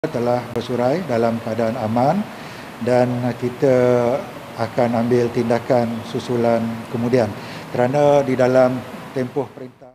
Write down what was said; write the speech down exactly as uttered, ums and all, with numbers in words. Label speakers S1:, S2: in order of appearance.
S1: telah bersurai dalam keadaan aman dan kita akan ambil tindakan susulan kemudian kerana di dalam tempoh perintah